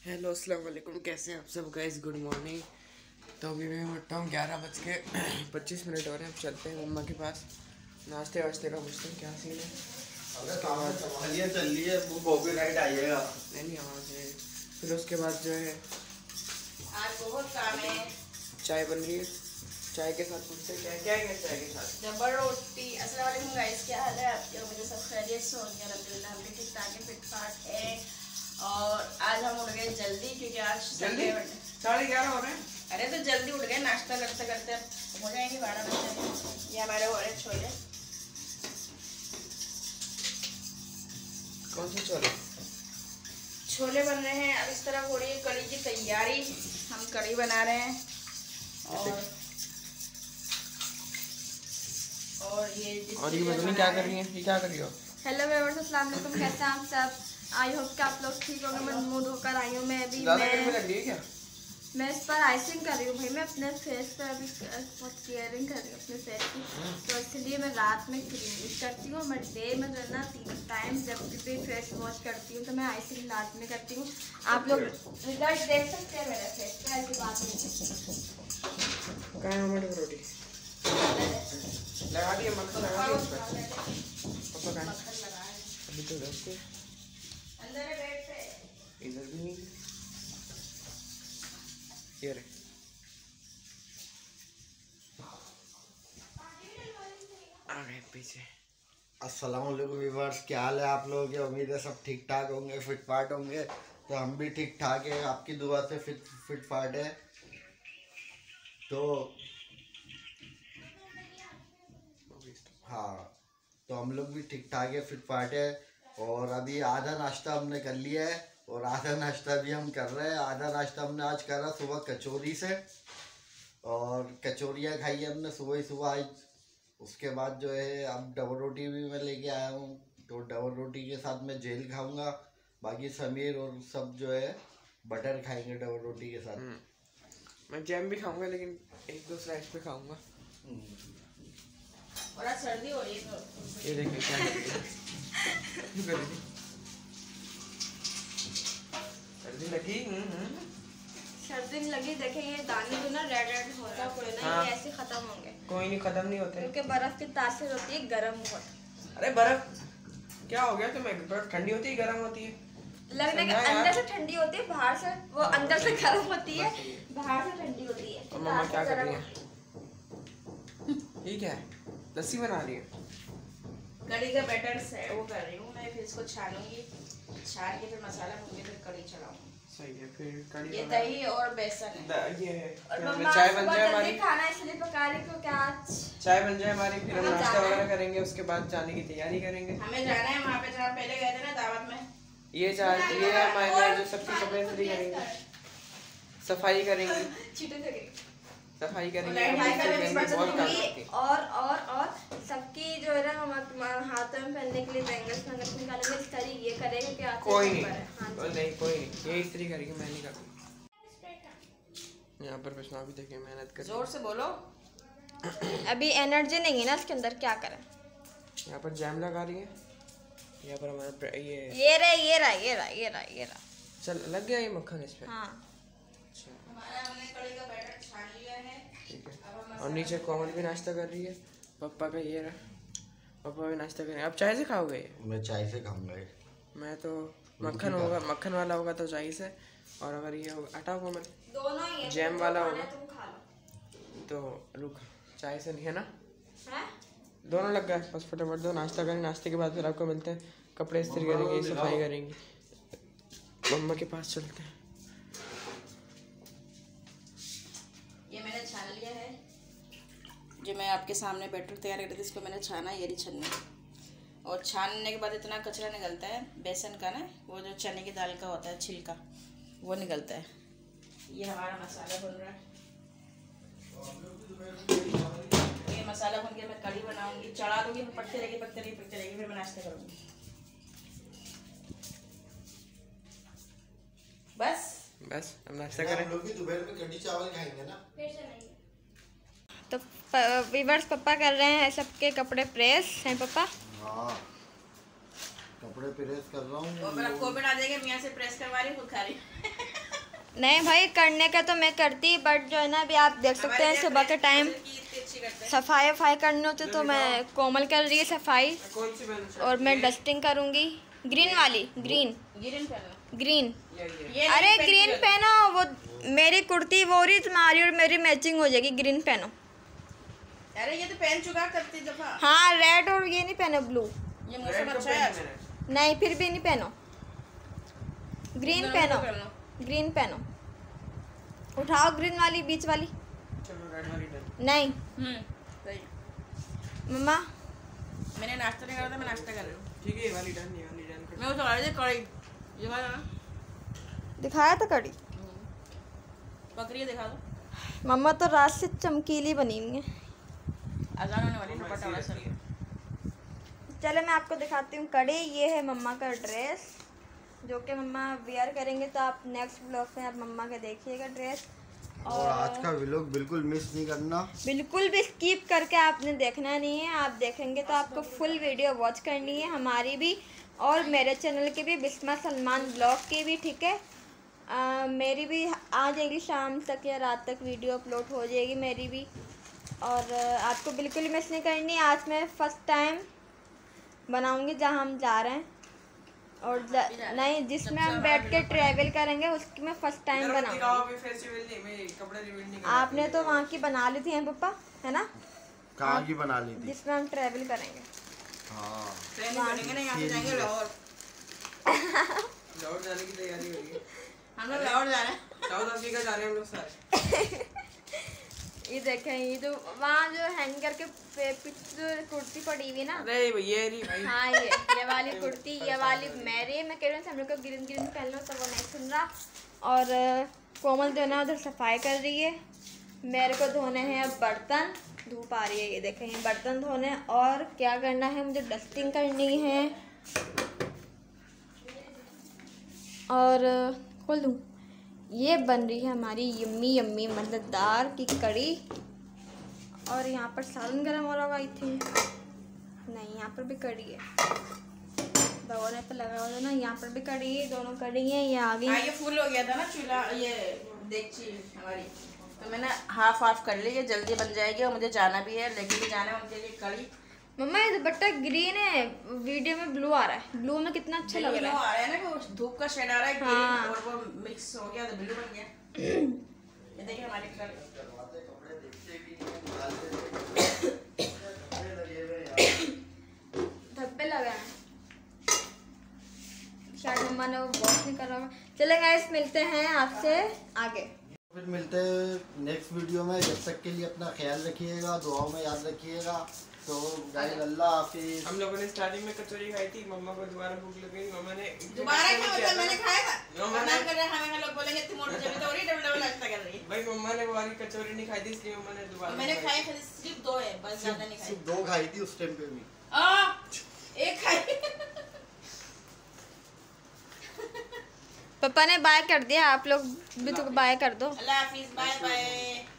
Hello अस्सलाम वालेकुम, कैसे हैं आप सब गाइस। Good morning. तो अभी मैं उठता हूँ 11:25 हो रहे हैं। अब चलते हैं मम्मा के पास, नाश्ते वाश्ते का पूछते हैं क्या सीन है। उसके बाद चल रही है वो कॉपीराइट आइएगा। नहीं यहाँ से फिर उसके बाद जो है आज बहुत काम है। चाय बन रही है, चाय के साथ पूछते हैं क्या क्या है चाय के साथ। जबर रोटी। अस्सलाम वालेकुम गाइस, क्या हाल है आपके। मुझे सब खैरियत से होंगे अल्हम्दुलिल्लाह। हम भी ठीक ठाक है, फिट फाट है। और आज हम उठ गए जल्दी क्योंकि आज जल्दी 11:30 हो रहे हैं। अरे तो जल्दी उठ गए, नाश्ता करते करते हो जाएंगे 12 बजे। ये हमारे हो रहे छोले। कौन से छोले? छोले बन रहे हैं। अब इस तरह हो रही है कढ़ी की तैयारी। हम कढ़ी बना रहे हैं और ये पता नहीं क्या कर रही है, ये क्या कर रही हो? हेलो व्यूअर्स, अस्सलाम वालेकुम। कैसे हैं आप सब। आई होप कि आप लोग ठीक होंगे। मैं मुंह धोकर आई हूँ। मैं अभी लग रही है क्या? मैं इस पर आइसिंग कर रही हूँ भाई। मैं अपने फेस पर अभी बहुत केयरिंग कर रही हूँ अपने फेस की, तो इसलिए मैं रात में क्रीम यूज करती हूँ। मैं डे में जो है ना 3 टाइम जब भी फेस वॉश करती हूँ तो मैं आइसिंग रात में करती हूँ। आप लोग रिजल्ट देख सकते हैं मेरे फेस पर, ऐसी बात नहीं। कहाँ है हमारी रोटी? लगा दिए मक्खन, लगा दिए उस पर। पापा कहाँ है? अभी तो रखते अंदर है बेड पे। इधर भी नहीं। ये रहे। आ गए पीछे। अस्सलाम वालेकुम व्यूअर्स, क्या हाल है आप लोगों के। उम्मीद है सब ठीक ठाक होंगे, फिट फाट होंगे। तो हम भी ठीक ठाक है, आपकी दुआ से फिट फाट है। तो हाँ, तो हम लोग भी ठीक ठाक है, फिट फाट है। और अभी आधा नाश्ता हमने कर लिया है और आधा नाश्ता भी हम कर रहे हैं। आधा नाश्ता हमने आज करा सुबह कचौरी से, और कचौरियाँ खाई हमने सुबह ही सुबह आज। उसके बाद जो है अब डबल रोटी भी मैं लेके आया हूँ, तो डबल रोटी के साथ मैं जेल खाऊंगा। बाकी समीर और सब जो है बटर खाएंगे डबल रोटी के साथ। मैं जैम भी खाऊंगा, लेकिन एक दो स्लाइस पे खाऊंगा। और आज सर्दी हो रही है तो ये देखिए क्या कर रही है। सर्दी लगी। सर्दी नहीं लगी। देखें ये दाने जो ना रेड रेड हो रहा है ना, हाँ। ये ऐसे खत्म होंगे कोई नहीं, खत्म नहीं होते क्योंकि बर्फ की तासीर होती है गर्म बहुत। अरे बर्फ क्या हो गया तुम्हें? बर्फ ठंडी होती है गर्म होती है? लगने के अंदर से ठंडी होती है, बाहर से वो अंदर से गर्म होती है, बाहर से ठंडी होती है। और मम्मा क्या कर रही है? ठीक है, लस्सी बना रही है। कढ़ी का बैटर से वो कर रही हूँ मैं। फिर इसको छानूंगी, छान के फिर मसाला भून के फिर कढ़ी चढ़ाऊंगी। सही है। फिर कढ़ी ये दही और बेसन है। ये है। और फिर मम्मा चाय बन सुबह जाए जल्दी हमारी, खाना इसलिए पका रही क्योंकि आज चाय बन जाए हमारी, फिर हम हमें नाश्ता जाना है। वगैरह करेंगे। उसके बाद जाने की तैयारी करेंगे। हमें जाना है वहाँ पे जहाँ पहले गए थे ना दावत में। ये हमारे जो सबके कपड़े इस्त्री करेंगे, सफाई करेंगे, चीटे से गई। सफाई करेंगे। लाइट हाई कर रही है, बहुत काम दूंगी। करती है। और सबकी जो है ना हम हाथों में पहनने के लिए बैंगल्स निकालेंगे। इस तरह ये करेंगे कि आज कोई नहीं, हाँ कोई नहीं, ये इस्त्री करेगी, मैं नहीं करूँगी। यहाँ पर बस भी देखिए मेहनत कर। जोर से बोलो। अभी एनर्जी नहीं है ना इसके अंदर, क्या करें। यहाँ पर जैम लगा रही है। यहाँ पर हमारा ये रहा। चल लग गया ये मक्खन इस पे। हाँ अच्छा हमारा हमने कढ़ी का बैटर छान लिया है। ठीक है। और नीचे कोमल भी नाश्ता कर रही है। पापा का ये रहा, पापा भी नाश्ता कर रहे हैं। अब चाय से खाओगे ये? मैं चाय से खाऊंगा। मैं तो मक्खन वाला होगा तो चाय से, और अगर ये होगा आटा कोमल दोनों ही है। जैम वाला होगा तुम खा लो। तो रुक, चाय से नहीं है ना, हैं? दोनों लग गए। बस फटाफट दो, नाश्ता करें। नाश्ते के बाद फिर आपको मिलते हैं। कपड़े इस्त्री करेंगे, सफाई करेंगी, मम्मा के पास चलते हैं। ये मैंने छान लिया है। जो मैं आपके सामने बैटर तैयार कर रही थी, इसको मैंने छाना। ये नहीं छन्नी। और छानने के बाद इतना कचरा निकलता है बेसन का ना, वो जो चने की दाल का होता है छिलका, वो निकलता है। ये हमारा मसाला बन रहा है। ये मसाला भून के मैं कढ़ी बनाऊंगी, चढ़ा दूंगी, पकते रहेगी, फिर मैं नाश्ता करूंगी। बस हम नाश्ता करें। हम लोग भी दोपहर में कढ़ी चावल खाएंगे ना। तो वीवर्स पापा कर रहे हैं सबके कपड़े प्रेस हैं पापा। हाँ, कपड़े प्रेस कर रहा हूँ। कोविड आ जाएगा, मियाँ से प्रेस करवा रही हूँ, खुद खा रही हूँ। नहीं भाई, करने का तो मैं करती, बट जो है ना अभी आप देख सकते हैं सुबह के टाइम सफाई वफाई करनी होती तो मैं कोमल कर रही है सफाई, कौन सी बहन? और मैं डस्टिंग करूँगी। ग्रीन वाली, ग्रीन ग्रीन। अरे ग्रीन पहनो, वो मेरी कुर्ती वो रही तुम्हारी और मेरी मैचिंग हो जाएगी। ग्रीन पहनो। अरे ये तो पहन चुका करती दफा। हाँ रेड, और ये नहीं पहनो ब्लू। ये मौसम अच्छा है आज। नहीं फिर भी नहीं पहनो, ग्रीन पहनो, ग्रीन पहनो। उठाओ ग्रीन वाली, बीच वाली। चलो रेड वाली डन। नहीं सही। मम्मा मैंने नाश्ता नहीं करा था, मैं नाश्ता कर रही हूँ। ठीक है, ये वाली डन, ये वाली डन। मैं उठा रही थी कढ़ाई, ये वाला ना दिखाया था कड़ी। बकरी दिखा दो। मम्मा तो रात से चमकीली बनी हुई है। अजान होने वाली, दुपट्टा वाला सर। चलो मैं आपको दिखाती हूँ कड़ी। ये है मम्मा का ड्रेस जो कि मम्मा वेयर करेंगे, तो आप नेक्स्ट ब्लॉग में आप मम्मा का देखिएगा ड्रेस। और आज का व्लॉग बिल्कुल मिस नहीं करना, बिल्कुल भी स्किप करके आपने देखना नहीं है। आप देखेंगे तो आपको फुल वीडियो वॉच करनी है, हमारी भी और मेरे चैनल की भी, बिस्मा सलमान ब्लॉग की भी। ठीक है, मेरी भी आ जाएगी शाम तक या रात तक वीडियो अपलोड हो जाएगी मेरी भी। और आपको बिल्कुल मिस नहीं करनी। आज मैं फ़र्स्ट टाइम बनाऊंगी जहाँ हम जा रहे हैं, और नहीं जिसमें हम बैठ के ट्रैवल करेंगे उसकी मैं फर्स्ट टाइम बनाऊंगी। आपने तो वहाँ की बना ली थी हैं पापा, है ना? कहाँ की बना ली थी? जिसमें हम ट्रैवल करेंगे। हाँ ट्रेन करेंगे ना, यहाँ से जाएंगे लाहौर। लाहौर जाने की तैयारी हो रही है। हम लोग लाहौर जा रहे हैं, साउथ अफ्रीका जा रहे हैं हम लोग सारे। ये देखें, ये जो वहाँ जो हैंगर के पीछे जो कुर्ती पड़ी हुई ना, अरे भैया नहीं भाई। हाँ ये वाली कुर्ती, ये वाली मेरी, मैं कह रही हूँ हम लोग को ग्रीन ग्रीन पहन लो, तो वो नहीं सुन रहा। और कोमल जो है ना उधर सफाई कर रही है। मेरे को धोने हैं अब बर्तन, धूप आ रही है, ये देखें ये बर्तन धोने। और क्या करना है, मुझे डस्टिंग करनी है। और खोल दूँ, ये बन रही है हमारी यम्मी यम्मी मज़ेदार की कड़ी। और यहाँ पर सालन गर्म हो रहा होगा आई थिंक, नहीं यहाँ पर भी कड़ी है, भगोने पे लगा हुआ है ना, यहाँ पर भी कड़ी है, दोनों कड़ी है। ये आ गई। हाँ, ये फुल हो गया था ना चूल्हा, ये देगची हमारी, तो मैंने हाफ हाफ कर ली, ये जल्दी बन जाएगी। और मुझे जाना भी है, लेके भी जाना है उनके लिए कड़ी। मम्मा ये दुपट्टा ग्रीन है, वीडियो में ब्लू आ रहा है। ब्लू में कितना अच्छा लग रहा है। आ रहा है ना, वो धूप का शेड आ रहा है, हाँ। और वो मिक्स हो गया तो ब्लू बन गया। ये देखिए हमारी कड़ी। धब्बे लगा है, शायद मम्मा ने वो वॉश नहीं कर रहा होगा। चले गाइस, मिलते हैं आपसे आगे, फिर मिलते हैं नेक्स्ट वीडियो में। जब तक के लिए अपना ख्याल रखिएगा, दुआओं में याद रखिएगा। तो गाइस अल्लाह हाफिज। हम लोगों ने स्टार्टिंग में कचौरी खाई थी, मम्मा को दोबारा भूख लग गई। मम्मा ने दोबारा क्या मतलब, मैंने खाया था। मना कर रहे हैं हमें, लोग बोलेंगे तुम मोटी जमी तो हो रही, डबल डबल नाश्ता कर रही है। भाई मम्मा ने वो वाली कचौरी नहीं खाई थी, इसलिए मम्मा ने दोबारा मैंने खाई खाली सिर्फ 2 है, बस ज्यादा नहीं खाई। सिर्फ 2 खाई थी उस टाइम पे भी। एक खाई। पापा ने बाय कर दिया, आप लोग भी तो बाय कर दो। अल्लाह हाफिज, बाय बाय।